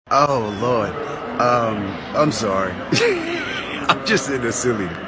Oh, Lord. I'm sorry. I'm just in a silly